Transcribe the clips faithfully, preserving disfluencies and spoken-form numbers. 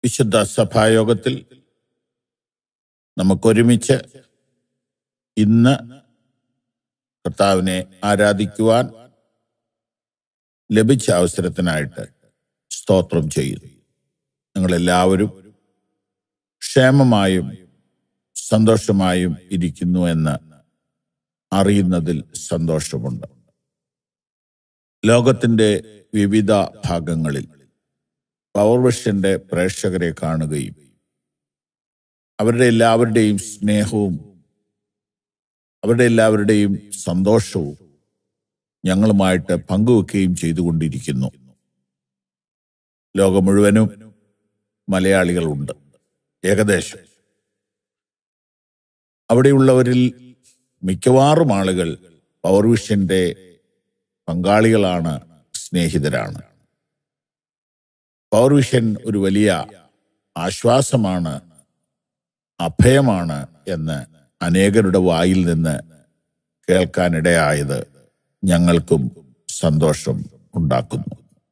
വിശുദ്ധ സഭായോഗത്തിൽ നമുക്കൊരുമിച്ച് ഇന്ന് കർത്താവിനെ ആരാധിക്കുവാൻ ലഭിച്ച അവസരത്തിനായിട്ട് സ്തോത്രം ചെയ്യുന്നു. നിങ്ങളെല്ലാവരും ക്ഷേമമായും സന്തോഷമായും ഇരിക്കുന്നു എന്ന് അറിയുന്നതിൽ സന്തോഷമുണ്ട്. ലോകത്തിൻ്റെ വിവിധ ഭാഗങ്ങളിൽ പവർവിഷന്റെ പ്രേക്ഷകരെ കാണുകയും അവരുടെ എല്ലാവരുടെയും സ്നേഹവും അവരുടെ എല്ലാവരുടെയും സന്തോഷവും ഞങ്ങളുമായിട്ട് പങ്കുവെക്കുകയും ചെയ്തുകൊണ്ടിരിക്കുന്നു. ലോകം മുഴുവനും മലയാളികളുണ്ട്. ഏകദേശം അവിടെയുള്ളവരിൽ മിക്കവാറും ആളുകൾ പവർവിഷന്റെ പങ്കാളികളാണ്, സ്നേഹിതരാണ്. പവർവിഷൻ ഒരു വലിയ ആശ്വാസമാണ്, അഭയമാണ് എന്ന് അനേകരുടെ വായിൽ നിന്ന് കേൾക്കാനിടയായത് ഞങ്ങൾക്കും സന്തോഷം ഉണ്ടാക്കുന്നു.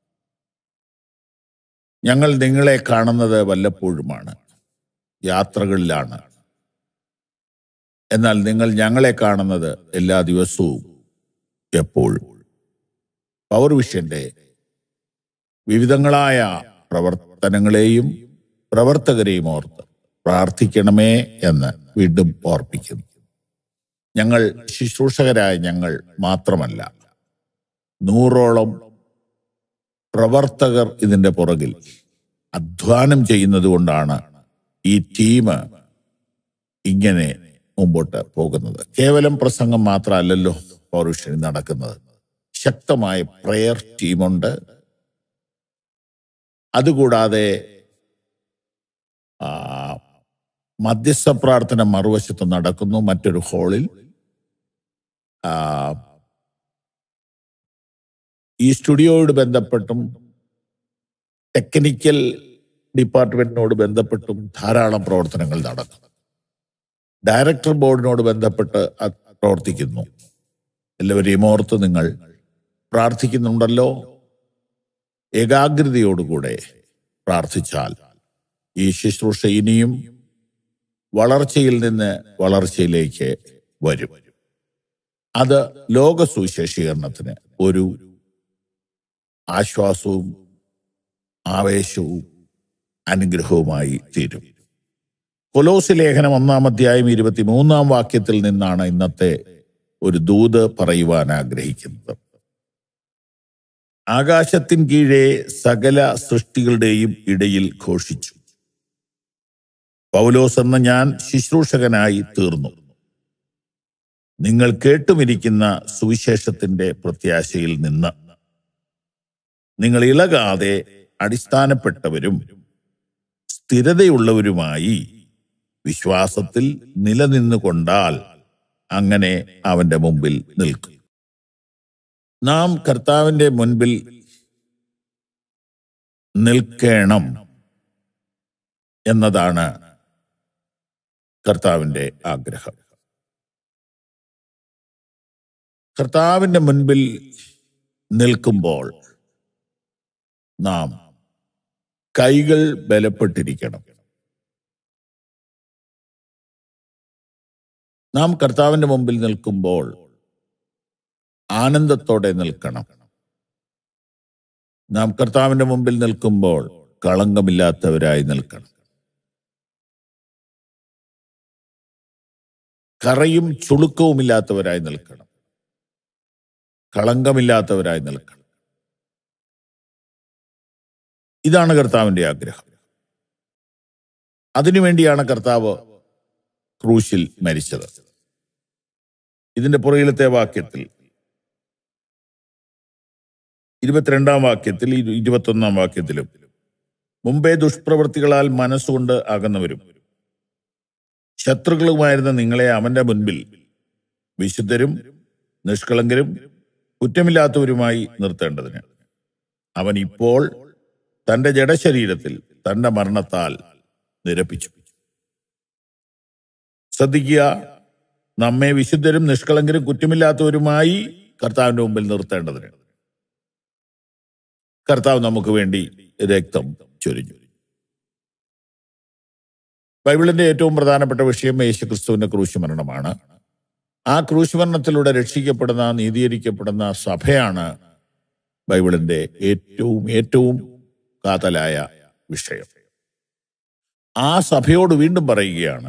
ഞങ്ങൾ നിങ്ങളെ കാണുന്നത് വല്ലപ്പോഴുമാണ്, യാത്രകളിലാണ്. എന്നാൽ നിങ്ങൾ ഞങ്ങളെ കാണുന്നത് എല്ലാ ദിവസവും, എപ്പോഴും. പവർവിഷന്റെ വിവിധങ്ങളായ പ്രവർത്തനങ്ങളെയും പ്രവർത്തകരെയും ഓർത്ത് പ്രാർത്ഥിക്കണമേ എന്ന് വീണ്ടും ഓർപ്പിക്കുന്നു. ഞങ്ങൾ ശുശ്രൂഷകരായ ഞങ്ങൾ മാത്രമല്ല, നൂറോളം പ്രവർത്തകർ ഇതിൻ്റെ പുറകിൽ അധ്വാനം ചെയ്യുന്നത് കൊണ്ടാണ് ഈ ടീം ഇങ്ങനെ മുമ്പോട്ട് പോകുന്നത്. കേവലം പ്രസംഗം മാത്രമല്ലല്ലോ പവർവിഷനിൽ നടക്കുന്നത്. ശക്തമായ പ്രയർ ടീമുണ്ട്. അതുകൂടാതെ മധ്യസ്ഥ പ്രാർത്ഥന മറുവശത്ത് നടക്കുന്നു, മറ്റൊരു ഹാളിൽ. ഈ സ്റ്റുഡിയോയോട് ബന്ധപ്പെട്ടും ടെക്നിക്കൽ ഡിപ്പാർട്ട്മെന്റിനോട് ബന്ധപ്പെട്ടും ധാരാളം പ്രവർത്തനങ്ങൾ നടക്കുന്നു. ഡയറക്ടർ ബോർഡിനോട് ബന്ധപ്പെട്ട് പ്രവർത്തിക്കുന്നു. എല്ലാവരെയും ഓർത്ത് നിങ്ങൾ പ്രാർത്ഥിക്കുന്നുണ്ടല്ലോ. ഏകാഗ്രതയോടുകൂടെ പ്രാർത്ഥിച്ചാൽ ഈ ശുശ്രൂഷ ഇനിയും വളർച്ചയിൽ നിന്ന് വളർച്ചയിലേക്ക് വരും. അത് ലോക സുവിശേഷീകരണത്തിന് ഒരു ആശ്വാസവും ആവേശവും അനുഗ്രഹവുമായി തീരും. കൊലോസ്യ ലേഖനം ഒന്നാം അധ്യായം ഇരുപത്തിമൂന്നാം വാക്യത്തിൽ നിന്നാണ് ഇന്നത്തെ ഒരു ദൂത് പറയുവാൻ ആഗ്രഹിക്കുന്നത്. ആകാശത്തിൻ കീഴെ സകല സൃഷ്ടികളുടെയും ഇടയിൽ ഘോഷിച്ചു, പൗലോസ് എന്ന ഞാൻ ശുശ്രൂഷകനായി തീർന്നു. നിങ്ങൾ കേട്ടുമിരിക്കുന്ന സുവിശേഷത്തിന്റെ പ്രത്യാശയിൽ നിന്ന് നിങ്ങൾ ഇളകാതെ അടിസ്ഥാനപ്പെട്ടവരും സ്ഥിരതയുള്ളവരുമായി വിശ്വാസത്തിൽ നിലനിന്നുകൊണ്ടാൽ അങ്ങനെ അവന്റെ മുമ്പിൽ നിൽക്കും. നാം കർത്താവിന്റെ മുൻപിൽ നിൽക്കണം എന്നതാണ് കർത്താവിന്റെ ആഗ്രഹം. കർത്താവിന്റെ മുൻപിൽ നിൽക്കുമ്പോൾ നാം കൈകൾ ബലപ്പെട്ടിരിക്കണം. നാം കർത്താവിന്റെ മുമ്പിൽ നിൽക്കുമ്പോൾ ആനന്ദത്തോടെ നിൽക്കണം. നാം കർത്താവിന്റെ മുമ്പിൽ നിൽക്കുമ്പോൾ കളങ്കമില്ലാത്തവരായി നിൽക്കണം. കറയും ചുളുക്കവുമില്ലാത്തവരായി നിൽക്കണം. കളങ്കമില്ലാത്തവരായി നിൽക്കണം. ഇതാണ് കർത്താവിന്റെ ആഗ്രഹം. അതിനുവേണ്ടിയാണ് കർത്താവ് ക്രൂശിൽ മരിച്ചത്. ഇതിന്റെ പുറകിലത്തെ വാക്യത്തിൽ, ഇരുപത്തിരണ്ടാം വാക്യത്തിൽ, ഇരുപത്തൊന്നാം വാക്യത്തിലും, മുമ്പേ ദുഷ്പ്രവൃത്തികളാൽ മനസ്സുകൊണ്ട് അകന്നവരും ശത്രുക്കളുമായിരുന്ന നിങ്ങളെ അവന്റെ മുൻപിൽ വിശുദ്ധരും നിഷ്കളങ്കരും കുറ്റമില്ലാത്തവരുമായി നിർത്തേണ്ടതിന് അവൻ ഇപ്പോൾ തന്റെ ജഡശരീരത്തിൽ തന്റെ മരണത്താൽ നിരപ്പിച്ചു. ശ്രദ്ധിക്കുക, നമ്മെ വിശുദ്ധരും നിഷ്കളങ്കരും കുറ്റമില്ലാത്തവരുമായി കർത്താവിന്റെ മുമ്പിൽ നിർത്തേണ്ടതിന് കർത്താവ് നമുക്ക് വേണ്ടി രക്തം ചൊരിഞ്ഞു. ബൈബിളിന്റെ ഏറ്റവും പ്രധാനപ്പെട്ട വിഷയം യേശുക്രിസ്തുവിന്റെ ക്രൂശ് മരണമാണ്. ആ ക്രൂശ് മരണത്തിലൂടെ രക്ഷിക്കപ്പെടുന്ന, നീതീകരിക്കപ്പെടുന്ന സഭയാണ് ബൈബിളിന്റെ ഏറ്റവും ഏറ്റവും കാതലായ വിഷയം. ആ സഭയോട് വീണ്ടും പറയുകയാണ്,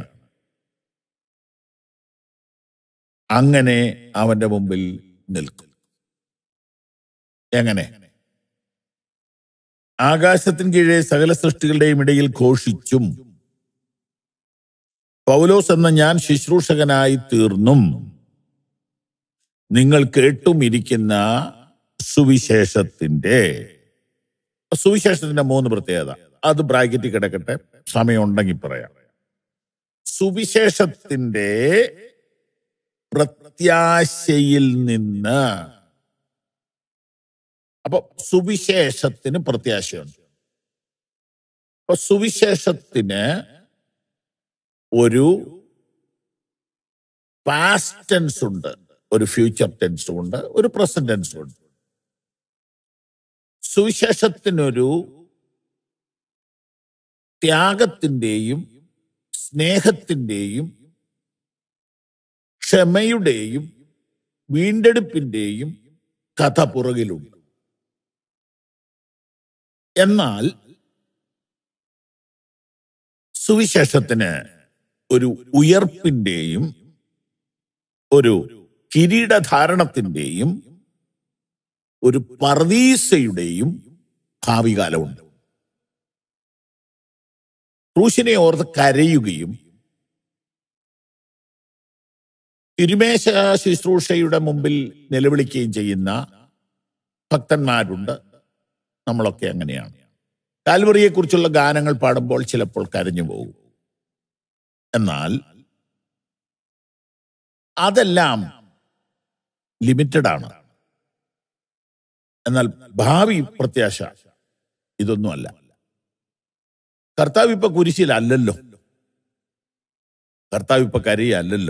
അങ്ങനെ അവന്റെ മുമ്പിൽ നിൽക്കും. എങ്ങനെ? ആകാശത്തിന് കീഴെ സകല സൃഷ്ടികളുടെയും ഇടയിൽ ഘോഷിച്ചും പൗലോസ് എന്ന ഞാൻ ശുശ്രൂഷകനായി തീർന്നും നിങ്ങൾ കേട്ടും ഇരിക്കുന്ന സുവിശേഷത്തിന്റെ സുവിശേഷത്തിന്റെ മൂന്ന് പ്രത്യേകത, അത് ബ്രാക്കറ്റിൽ കിടക്കട്ടെ, സമയം ഉണ്ടെങ്കിൽ പറയാം. സുവിശേഷത്തിന്റെ പ്രത്യാശയിൽ നിന്ന്. അപ്പൊ സുവിശേഷത്തിന് പ്രത്യാശയുണ്ട്. അപ്പൊ സുവിശേഷത്തിന് ഒരു പാസ്റ്റ് ടെൻസ് ഉണ്ട്, ഒരു ഫ്യൂച്ചർ ടെൻസും ഉണ്ട്, ഒരു പ്രസന്റ് ടെൻസും ഉണ്ട്. സുവിശേഷത്തിനൊരു ത്യാഗത്തിന്റെയും സ്നേഹത്തിന്റെയും ക്ഷമയുടെയും വീണ്ടെടുപ്പിന്റെയും കഥ പുറകിലുണ്ട്. എന്നാൽ സുവിശേഷത്തിന് ഒരു ഉയർപ്പിന്റെയും ഒരു കിരീടധാരണത്തിന്റെയും ഒരു പർദീസയുടെയും ഭാവി കാലമുണ്ട്. ക്രൂശിനെ ഓർത്ത് കരയുകയും തിരുമേശ ശുശ്രൂഷയുടെ മുമ്പിൽ നിലവിളിക്കുകയും ചെയ്യുന്ന ഭക്തന്മാരുണ്ട്. നമ്മളൊക്കെ അങ്ങനെയാണ്. കാൽവറിയെ കുറിച്ചുള്ള ഗാനങ്ങൾ പാടുമ്പോൾ ചിലപ്പോൾ കരഞ്ഞു പോകും. എന്നാൽ അതെല്ലാം ലിമിറ്റഡ് ആണ്. എന്നാൽ ഭാവി പ്രത്യാശ ഇതൊന്നുമല്ല. കർത്താവ് ഇപ്പൊ കുരിശിലല്ലല്ലോ, കർത്താവ് ഇപ്പൊ കരയല്ലല്ലോ.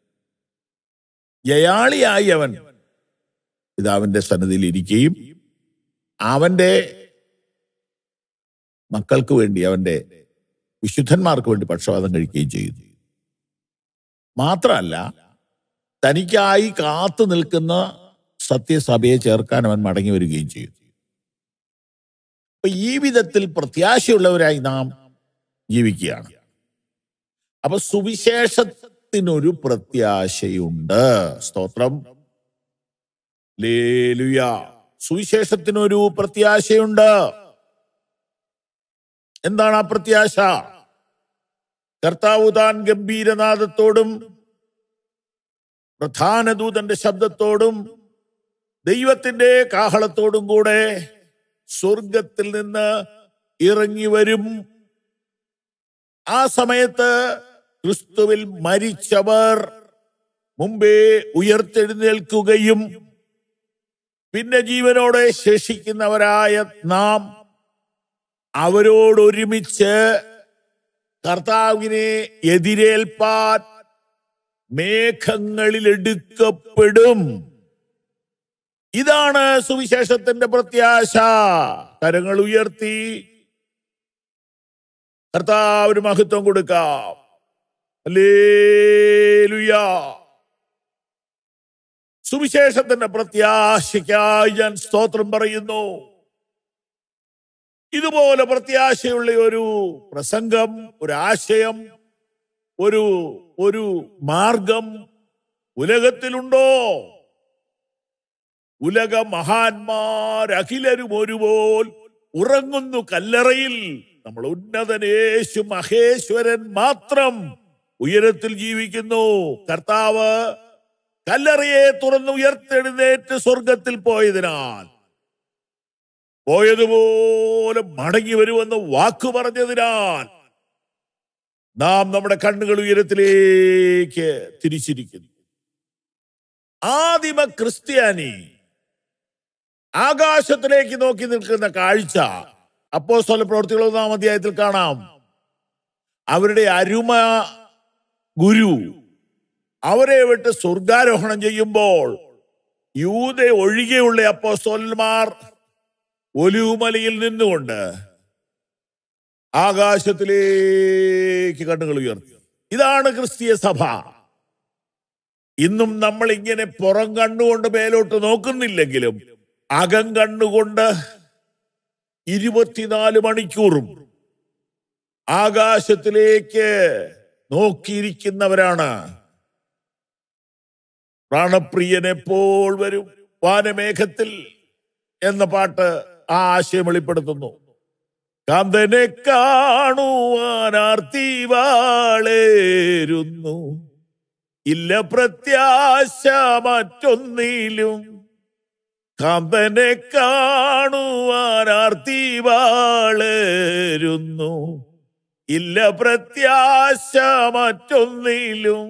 ജയാളിയായി അവൻ പിതാവിന്റെ സന്നിധിയിൽ ഇരിക്കുകയും അവന്റെ മക്കൾക്ക് വേണ്ടി, അവന്റെ വിശുദ്ധന്മാർക്ക് വേണ്ടി പക്ഷവാതം കഴിക്കുകയും ചെയ്യുന്നു. മാത്രമല്ല, തനിക്കായി കാത്തു നിൽക്കുന്ന സത്യസഭയെ ചേർക്കാൻ അവൻ മടങ്ങി വരികയും ചെയ്യും. അപ്പൊ ഈ വിധത്തിൽ പ്രത്യാശയുള്ളവരായി നാം ജീവിക്കുകയാണ്. അപ്പൊ സുവിശേഷത്തിനൊരു പ്രത്യാശയുണ്ട്. സ്തോത്രം, ഹല്ലേലൂയ. സുവിശേഷത്തിനൊരു പ്രത്യാശയുണ്ട്. എന്താണ് ആ പ്രത്യാശ? കർത്താവ് താൻ ഗംഭീരനാദത്തോടും പ്രധാന ദൂതന്റെ ശബ്ദത്തോടും ദൈവത്തിന്റെ കാഹളത്തോടും കൂടെ സ്വർഗത്തിൽ നിന്ന് ഇറങ്ങി വരും. ആ സമയത്ത് ക്രിസ്തുവിൽ മരിച്ചവർ മുമ്പേ ഉയർത്തെഴുന്നേൽക്കുകയും പിന്നെ ജീവനോടെ ശേഷിക്കുന്നവരായ നാം അവരോടൊരുമിച്ച് കർത്താവിനെ എതിരേൽപ്പാൻ മേഘങ്ങളിൽ എടുക്കപ്പെടും. ഇതാണ് സുവിശേഷത്തിന്റെ പ്രത്യാശ. കരങ്ങൾ ഉയർത്തി കർത്താവിന് മഹത്വം കൊടുക്കാം. ഹല്ലേലൂയ. സുവിശേഷത്തിന്റെ പ്രത്യാശയ്ക്കായി ഞാൻ സ്തോത്രം പറയുന്നു. ഇതുപോലെ പ്രത്യാശയുള്ള ഒരു പ്രസംഗം, ഒരു ആശയം, ഒരു ഒരു മാർഗം ഉലകത്തിലുണ്ടോ? ഉലക മഹാന്മാർ അഖിലരും ഒരുപോൽ ഉറങ്ങുന്നു കല്ലറയിൽ. നമ്മൾ ഉന്നതൻ യേശു മഹേശ്വരൻ മാത്രം ഉയരത്തിൽ ജീവിക്കുന്നു. കർത്താവ് കല്ലറയെ തുറന്ന് ഉയർത്തെഴുന്നേറ്റ് സ്വർഗത്തിൽ പോയതിനാൽ, പോയതുപോലെ മടങ്ങി വരുമെന്ന് വാക്കു പറഞ്ഞതിനാൽ നാം നമ്മുടെ കണ്ണുകൾ ഉയരത്തിലേക്ക് തിരിച്ചിരിക്കുന്നു. ആദിമ ക്രിസ്ത്യാനി ആകാശത്തിലേക്ക് നോക്കി നിൽക്കുന്ന കാഴ്ച അപ്പോസ്തല പ്രവൃത്തികൾ ഒന്നാം അധ്യായത്തിൽ കാണാം. അവരുടെ അരുമ ഗുരു അവരെ വിട്ട് സ്വർഗാരോഹണം ചെയ്യുമ്പോൾ യൂദ ഒഴികെയുള്ള അപ്പോസ്തലന്മാർ ഒലിവുമലയിൽ നിന്നുകൊണ്ട് ആകാശത്തിലേക്ക് കണ്ണുകൾ ഉയർത്തി. ഇതാണ് ക്രിസ്തീയ സഭ. ഇന്നും നമ്മൾ ഇങ്ങനെ പുറം കണ്ണുകൊണ്ട് മേലോട്ട് നോക്കുന്നില്ലെങ്കിലും അകം കണ്ണുകൊണ്ട് ഇരുപത്തിനാല് മണിക്കൂറും ആകാശത്തിലേക്ക് നോക്കിയിരിക്കുന്നവരാണ്. പ്രാണപ്രിയൻ എപ്പോൾ വരും വാനമേഘത്തിൽ എന്ന പാട്ട് ആ ആശയം വെളിപ്പെടുത്തുന്നു. കാന്തനെ കാണുവാൻ ആർത്തി വാളേരുന്നു, ഇല്ല പ്രത്യാശ മറ്റൊന്നിലും. കാന്തനെ കാണുവാൻ ആർത്തി വാളേരുന്നു, ഇല്ല പ്രത്യാശ മറ്റൊന്നിലും.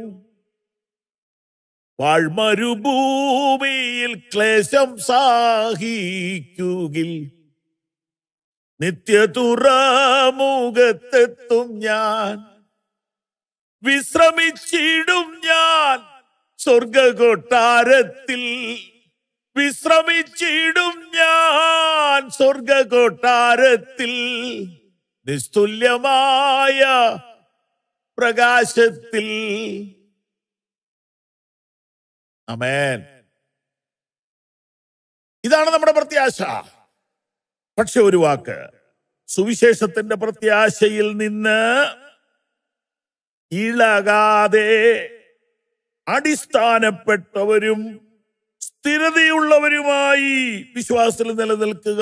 വാഴ്മരുഭൂമിയിൽ ക്ലേശം സാഹിക്കുകിൽ നിത്യതുറമുഖത്തെത്തും ഞാൻ. വിശ്രമിച്ചിടും ഞാൻ സ്വർഗകൊട്ടാരത്തിൽ, വിശ്രമിച്ചിടും ഞാൻ സ്വർഗകൊട്ടാരത്തിൽ, നിസ്തുല്യമായ പ്രകാശത്തിൽ. ആമേൻ. ഇതാണ് നമ്മുടെ പ്രത്യാശ. പക്ഷെ ഒരു വാക്ക്, സുവിശേഷത്തിന്റെ പ്രത്യാശയിൽ നിന്ന് ഇളകാതെ അടിസ്ഥാനപ്പെട്ടവരും സ്ഥിരതയുള്ളവരുമായി വിശ്വാസത്തിൽ നിലനിൽക്കുക.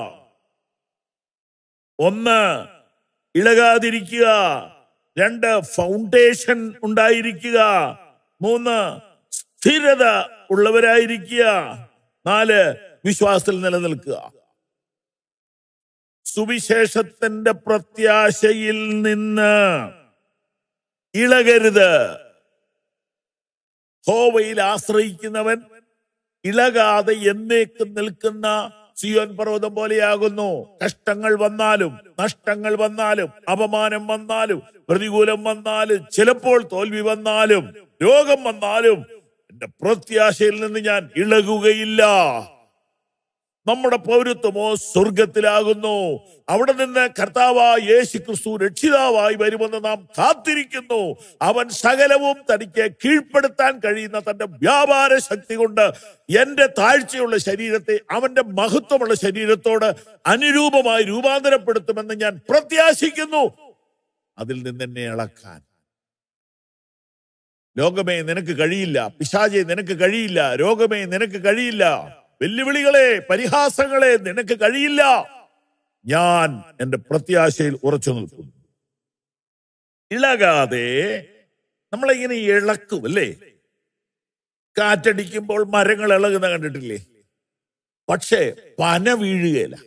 ഒന്ന്, ഇളകാതിരിക്കുക. രണ്ട്, ഫൗണ്ടേഷൻ ഉണ്ടായിരിക്കുക. മൂന്ന്, സ്ഥിരത ഉള്ളവരായിരിക്കുക. നാല്, വിശ്വാസത്തിൽ നിലനിൽക്കുക. സുവിശേഷത്തിന്റെ പ്രത്യാശയിൽ നിന്ന് ഇളകരുത്. യഹോവയിൽ ആശ്രയിക്കുന്നവൻ ഇളകാതെ എന്നേക്കും നിൽക്കുന്ന സിയോൻ പർവ്വതം പോലെയാകുന്നു. കഷ്ടങ്ങൾ വന്നാലും നഷ്ടങ്ങൾ വന്നാലും അപമാനം വന്നാലും പ്രതികൂലം വന്നാലും ചിലപ്പോൾ തോൽവി വന്നാലും രോഗം വന്നാലും എന്റെ പ്രത്യാശയിൽ നിന്ന് ഞാൻ ഇളകുകയില്ല. നമ്മുടെ പൗരത്വമോ സ്വർഗത്തിലാകുന്നു. അവിടെ നിന്ന് കർത്താവായ യേശു ക്രിസ്തു രക്ഷിതാവായി വരുമെന്ന് നാം കാത്തിരിക്കുന്നു. അവൻ സകലവും തനിക്ക് കീഴ്പ്പെടുത്താൻ കഴിയുന്ന തന്റെ വ്യാപാര ശക്തി കൊണ്ട് എന്റെ താഴ്ചയുള്ള ശരീരത്തെ അവന്റെ മഹത്വമുള്ള ശരീരത്തോട് അനുരൂപമായി രൂപാന്തരപ്പെടുത്തുമെന്ന് ഞാൻ പ്രത്യാശിക്കുന്നു. അതിൽ നിന്ന് എന്നെ ഇളക്കാൻ ലോകമേ നിനക്ക് കഴിയില്ല, പിശാചേ നിനക്ക് കഴിയില്ല, രോഗമേ നിനക്ക് കഴിയില്ല, വെല്ലുവിളികളെ പരിഹാസങ്ങളെ നിനക്ക് കഴിയില്ല. ഞാൻ എന്റെ പ്രത്യാശയിൽ ഉറച്ചു നിൽക്കുന്നു. ഇളകാതെ നമ്മളിങ്ങനെ ഇളക്കും അല്ലേ? കാറ്റടിക്കുമ്പോൾ മരങ്ങൾ ഇളകുന്ന കണ്ടിട്ടില്ലേ? പക്ഷേ പന വീഴുകയില്ല.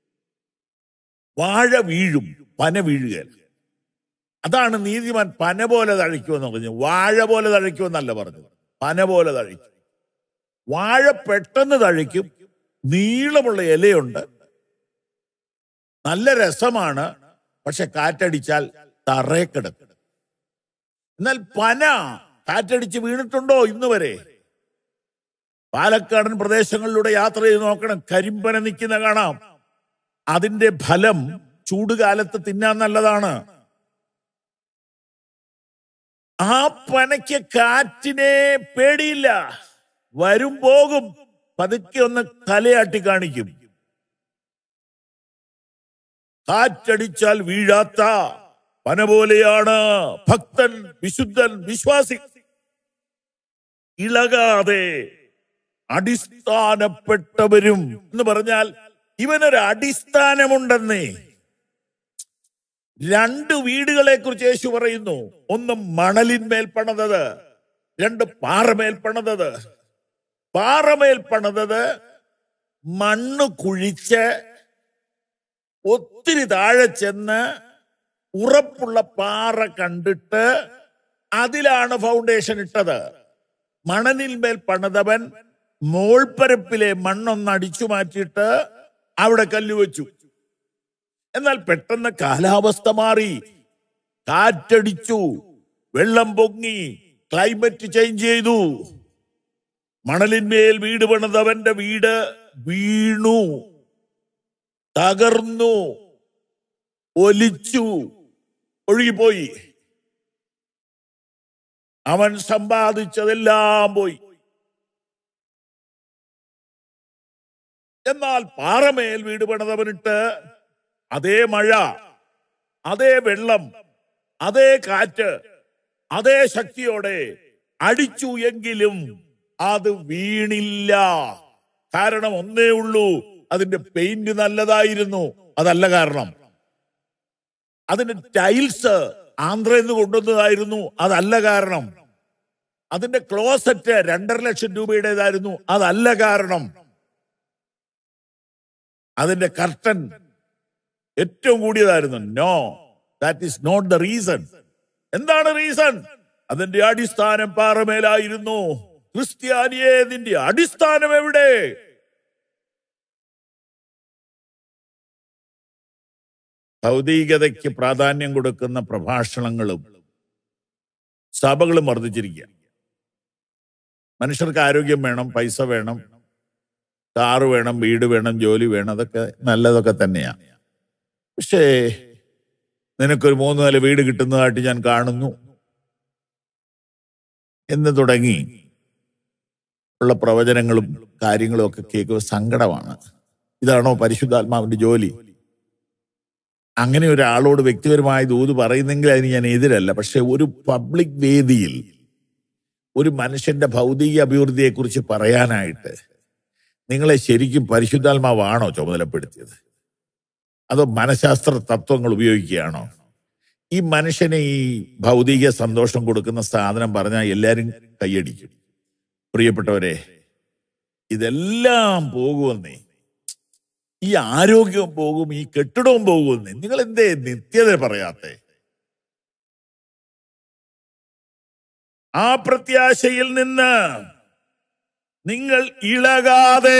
വാഴ വീഴും, പന വീഴുകയില്ല. അതാണ് നീതിമാൻ പന പോലെ തഴയ്ക്കുമെന്ന് പറഞ്ഞു. വാഴ പോലെ തഴയ്ക്കുമെന്നല്ല പറഞ്ഞത്, പന പോലെ തഴയ്ക്കും. വാഴ പെട്ടെന്ന് തഴയ്ക്കും, നീളമുള്ള ഇലയുണ്ട്, നല്ല രസമാണ്, പക്ഷെ കാറ്റടിച്ചാൽ തറയെ കിടക്കും. എന്നാൽ പന കാറ്റടിച്ച് വീണിട്ടുണ്ടോ ഇന്ന് വരെ? പാലക്കാടൻ പ്രദേശങ്ങളിലൂടെ യാത്ര ചെയ്ത് നോക്കണം, കരിമ്പന നിൽക്കുന്ന കാണാം. അതിന്റെ ഫലം ചൂടുകാലത്ത് തിന്നാൻ നല്ലതാണ്. ആ പനയ്ക്ക് കാറ്റിനെ പേടിയില്ല. വരും പോകും, പതുക്കെ ഒന്ന് തലയാട്ടി കാണിക്കും. കാറ്റടിച്ചാൽ വീഴാത്ത പന പോലെയാണ് ഭക്തൻ, വിശുദ്ധൻ, വിശ്വാസി. ഇളകാതെ അടിസ്ഥാനപ്പെട്ടവരും എന്ന് പറഞ്ഞാൽ ഇവനൊരു അടിസ്ഥാനമുണ്ടെന്നേ. രണ്ട് വീടുകളെ കുറിച്ച് യേശു പറയുന്നു. ഒന്ന് മണലിന്മേൽ പണിതത്, രണ്ട് പാറമേൽ പണിതത്. പാറമേൽ പണിതത് മണ്ണ് കുഴിച്ച് ഒത്തിരി താഴെ ചെന്ന് ഉറപ്പുള്ള പാറ കണ്ടിട്ട് അതിലാണ് ഫൗണ്ടേഷൻ ഇട്ടത്. മണലിന്മേൽ പണിതവൻ മോൾപ്പരപ്പിലെ മണ്ണൊന്ന് അടിച്ചു മാറ്റിയിട്ട് അവിടെ കല്ലുവെച്ചു. എന്നാൽ പെട്ടെന്ന് കാലാവസ്ഥ മാറി, കാറ്റടിച്ചു, വെള്ളം പൊങ്ങി, ക്ലൈമറ്റ് ചേഞ്ച് ചെയ്തു. മണലിന്മേൽ വീട് പണിതവന്റെ വീട് വീണു, തകർന്നു. ഒലിച്ചു ഒഴുകിപ്പോയി. അവൻ സമ്പാദിച്ചതെല്ലാം പോയി. എന്നാൽ പാറമേൽ വീട് പണിതവനിട്ട് അതേ മഴ, അതേ വെള്ളം, അതേ കാറ്റ്, അതേ ശക്തിയോടെ അടിച്ചു എങ്കിലും അത് വീണില്ല. കാരണം ഒന്നേ ഉള്ളൂ, അതിന്റെ പെയിന്റ് നല്ലതായിരുന്നു. അതല്ല കാരണം. അതിന്റെ ടൈൽസ് ആന്ധ്രയിൽ നിന്ന് കൊണ്ടുവന്നതായിരുന്നു. അതല്ല കാരണം. അതിന്റെ ക്ലോസറ്റ് രണ്ടര ലക്ഷം രൂപയുടേതായിരുന്നു. അതല്ല കാരണം. അതിന്റെ കർട്ടൻ ഏറ്റവും കൂടിയതായിരുന്നു. No, that is not the reason. എന്താണ് റീസൺ? അതിന്റെ അടിസ്ഥാനം പാറമേലായിരുന്നു. ക്രിസ്ത്യാനിയെ, നിന്റെ അടിസ്ഥാനം എവിടെ? ഭൗതികതയ്ക്ക് പ്രാധാന്യം കൊടുക്കുന്ന പ്രഭാഷണങ്ങളും സഭകളും വർദ്ധിച്ചിരിക്കുക. മനുഷ്യർക്ക് ആരോഗ്യം വേണം, പൈസ വേണം, കാറ് വേണം, വീട് വേണം, ജോലി വേണം. അതൊക്കെ നല്ലതൊക്കെ തന്നെയാണ്. പക്ഷേ നിനക്കൊരു മൂന്ന് നില വീട് കിട്ടുന്നതായിട്ട് ഞാൻ കാണുന്നു എന്ന് തുടങ്ങി ഉള്ള പ്രവചനങ്ങളും കാര്യങ്ങളും ഒക്കെ കേൾക്കുമ്പോൾ സങ്കടമാണ്. ഇതാണോ പരിശുദ്ധാത്മാവിന്റെ ജോലി? അങ്ങനെ ഒരാളോട് വ്യക്തിപരമായി ദൂത് പറയുന്നെങ്കിൽ അതിന് ഞാൻ എതിരല്ല. പക്ഷെ ഒരു പബ്ലിക് വേദിയിൽ ഒരു മനുഷ്യന്റെ ഭൗതിക അഭിവൃദ്ധിയെക്കുറിച്ച് പറയാനായിട്ട് നിങ്ങളെ ശരിക്കും പരിശുദ്ധാത്മാവാണോ ചുമതലപ്പെടുത്തിയത്? അതോ മനഃശാസ്ത്ര തത്വങ്ങൾ ഉപയോഗിക്കുകയാണോ? ഈ മനുഷ്യനെ ഈ ഭൗതിക സന്തോഷം കൊടുക്കുന്ന സാധനം പറഞ്ഞാൽ എല്ലാവരും കൈയടിക്കും. പ്രിയപ്പെട്ടവരെ, ഇതെല്ലാം പോകുമെന്നേ. ഈ ആരോഗ്യവും പോകും, ഈ കെട്ടിടവും പോകുമെന്നേ. നിങ്ങൾ എന്തേ നിത്യത പറയാത്തെ? ആ പ്രത്യാശയിൽ നിന്ന് നിങ്ങൾ ഇളകാതെ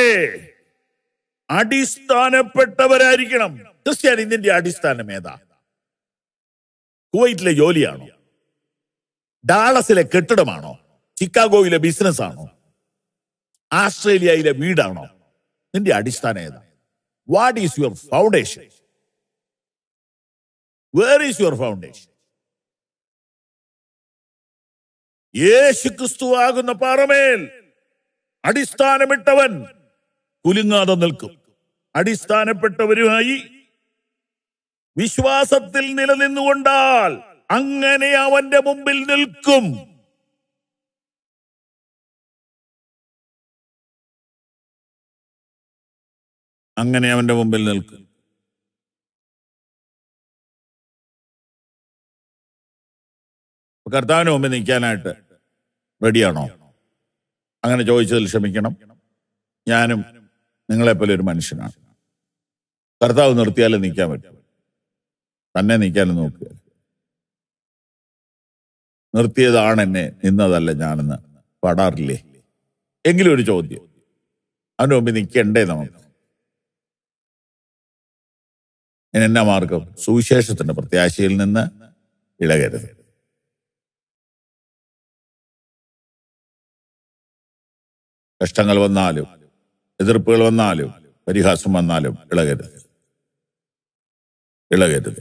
അടിസ്ഥാനപ്പെട്ടവരായിരിക്കണം. ക്രിസ്ത്യാനി, ഇതിന്റെ അടിസ്ഥാനം ഏതാ? കുവൈറ്റിലെ ജോലിയാണോ? ഡാളസിലെ കെട്ടിടമാണോ? ചിക്കാഗോയിലെ ബിസിനസ് ആണോ? ആസ്ട്രേലിയയിലെ വീടാണോ? നിന്റെ അടിസ്ഥാനം ഏതാ? What is your foundation? Where is your foundation? Yeshu ക്രിസ്തുവാകുന്ന പാറമേൽ അടിസ്ഥാനമിട്ടവൻ കുലുങ്ങാതെ നിൽക്കും. അടിസ്ഥാനപ്പെട്ടവരുമായി വിശ്വാസത്തിൽ നിലനിന്നുകൊണ്ടാൽ അങ്ങനെ അവന്റെ മുമ്പിൽ നിൽക്കും. അങ്ങനെ അവന്റെ മുമ്പിൽ നിൽക്കും. കർത്താവിന് മുമ്പിൽ നിൽക്കാനായിട്ട് റെഡിയാണോ? അങ്ങനെ ചോദിച്ചതിൽ ക്ഷമിക്കണം. ഞാനും നിങ്ങളെപ്പോലെ ഒരു മനുഷ്യനാണ്. കർത്താവ് നിർത്തിയാലേ നിൽക്കാൻ പറ്റും. തന്നെ നിൽക്കാനും നോക്കുക. നിർത്തിയതാണ് എന്നെ, നിന്നതല്ല ഞാനെന്ന് പാടാറില്ലേ? എങ്കിലും ഒരു ചോദ്യം, അവൻ്റെ മുമ്പിൽ നിൽക്കണ്ടേ നമുക്ക്? എന്നാ മാർഗം? സുവിശേഷത്തിന്റെ പ്രത്യാശയിൽ നിന്ന് ഇളകരുത്. കഷ്ടങ്ങൾ വന്നാലും എതിർപ്പുകൾ വന്നാലും പരിഹാസം വന്നാലും ഇളകരുത്, ഇളകരുത്,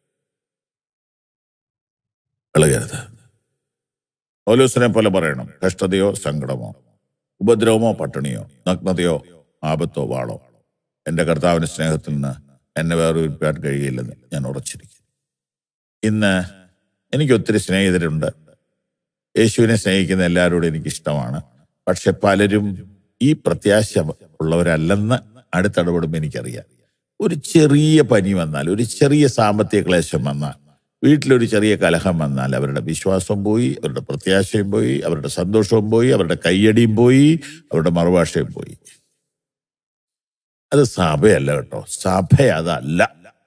ഇളകരുത്. പൗലോസിനെ പോലെ പറയണം, കഷ്ടതയോ സങ്കടമോ ഉപദ്രവമോ പട്ടിണിയോ നഗ്നതയോ ആപത്തോ വാളോ എൻ്റെ കർത്താവിന്റെ സ്നേഹത്തിൽ നിന്ന് എന്നെ വേർതിരിക്കാൻ കഴിയില്ലെന്ന് ഞാൻ ഉറച്ചിരിക്കും. ഇന്ന് എനിക്ക് ഒത്തിരി സ്നേഹിതരുണ്ട്. യേശുവിനെ സ്നേഹിക്കുന്ന എല്ലാവരോടും എനിക്കിഷ്ടമാണ്. പക്ഷെ പലരും ഈ പ്രത്യാശ ഉള്ളവരല്ലെന്ന് അടുത്തിടപെടുമ്പോൾ എനിക്കറിയാം. ഒരു ചെറിയ പനി വന്നാൽ, ഒരു ചെറിയ സാമ്പത്തിക ക്ലേശം വന്നാൽ, വീട്ടിലൊരു ചെറിയ കലഹം വന്നാൽ അവരുടെ വിശ്വാസം പോയി, അവരുടെ പ്രത്യാശയും പോയി, അവരുടെ സന്തോഷവും പോയി, അവരുടെ കയ്യടിയും പോയി, അവരുടെ മറുഭാഷയും പോയി. അത് സഭയല്ല കേട്ടോ, സഭ അതല്ല.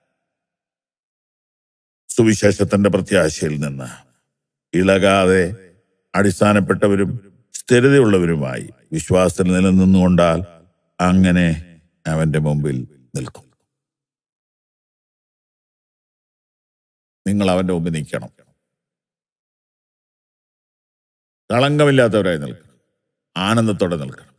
സുവിശേഷത്തിന്റെ പ്രത്യാശയിൽ നിന്ന് ഇളകാതെ അടിസ്ഥാനപ്പെട്ടവരും സ്ഥിരതയുള്ളവരുമായി വിശ്വാസത്തിൽ നിലനിന്നുകൊണ്ടാൽ അങ്ങനെ അവന്റെ മുമ്പിൽ നിൽക്കും. നിങ്ങൾ അവന്റെ മുമ്പിൽ നിൽക്കണം. കളങ്കമില്ലാത്തവരായി നിൽക്കണം, ആനന്ദത്തോടെ നിൽക്കണം.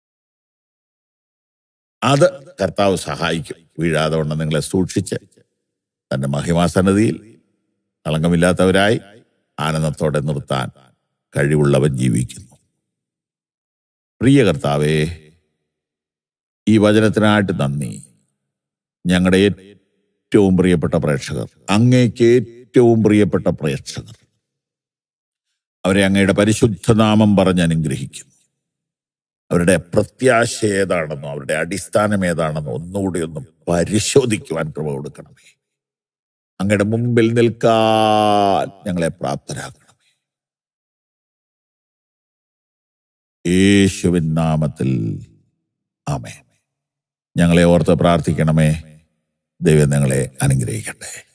അത് കർത്താവ് സഹായിക്കും. വീഴാതെ കൊണ്ട് നിങ്ങളെ സൂക്ഷിച്ച് തൻ്റെ മഹിമാസന്നതിയിൽ കളങ്കമില്ലാത്തവരായി ആനന്ദത്തോടെ നിർത്താൻ കഴിവുള്ളവൻ ജീവിക്കുന്നു. പ്രിയ കർത്താവേ, ഈ വചനത്തിനായിട്ട് നന്ദി. ഞങ്ങളുടെ ഏറ്റവും പ്രിയപ്പെട്ട പ്രേക്ഷകർ, അങ്ങേക്ക് ഏറ്റവും പ്രിയപ്പെട്ട പ്രേക്ഷകർ, അവരെ അങ്ങയുടെ പരിശുദ്ധനാമം പറഞ്ഞ് അനുഗ്രഹിക്കുന്നു. അവരുടെ പ്രത്യാശ ഏതാണെന്നോ അവരുടെ അടിസ്ഥാനം ഏതാണെന്നോ ഒന്നുകൂടി ഒന്ന് പരിശോധിക്കുവാൻ കൃപ കൊടുക്കണമേ. അങ്ങയുടെ മുമ്പിൽ നിൽക്കാൻ ഞങ്ങളെ പ്രാപ്തരാക്കണമേ. യേശുവിൻ നാമത്തിൽ ആമേൻ. ഞങ്ങളെ ഓർത്ത് പ്രാർത്ഥിക്കണമേ. ദൈവം നിങ്ങളെ അനുഗ്രഹിക്കട്ടെ.